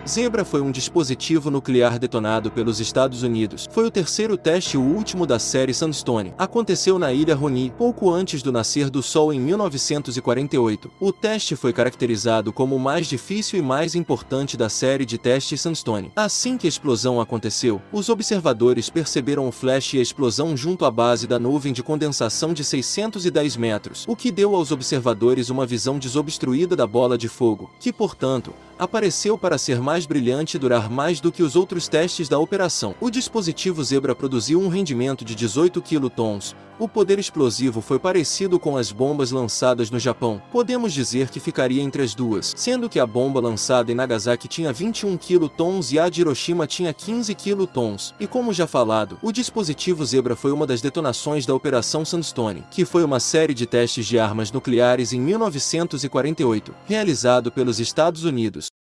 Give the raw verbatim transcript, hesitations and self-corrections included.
Zebra foi um dispositivo nuclear detonado pelos Estados Unidos. Foi o terceiro teste e o último da série Sandstone. Aconteceu na ilha Roney, pouco antes do nascer do Sol em mil novecentos e quarenta e oito. O teste foi caracterizado como o mais difícil e mais importante da série de testes Sandstone. Assim que a explosão aconteceu, os observadores perceberam o flash e a explosão junto à base da nuvem de condensação de seiscentos e dez metros, o que deu aos observadores uma visão desobstruída da bola de fogo, que, portanto, apareceu para ser mais brilhante e durar mais do que os outros testes da operação. O dispositivo Zebra produziu um rendimento de dezoito quilotons. O poder explosivo foi parecido com as bombas lançadas no Japão. Podemos dizer que ficaria entre as duas, sendo que a bomba lançada em Nagasaki tinha vinte e um quilotons e a de Hiroshima tinha quinze quilotons. E como já falado, o dispositivo Zebra foi uma das detonações da Operação Sandstone, que foi uma série de testes de armas nucleares em mil novecentos e quarenta e oito, realizado pelos Estados Unidos.